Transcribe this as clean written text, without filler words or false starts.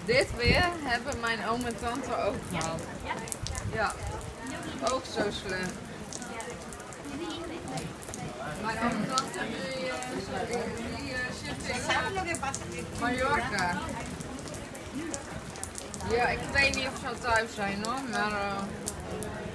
Dit weer hebben mijn oom en tante ook gehad. Ja, ook zo slecht. Mijn oom en tante die zitten in Mallorca. Ja, ik weet niet of ze thuis zijn hoor, maar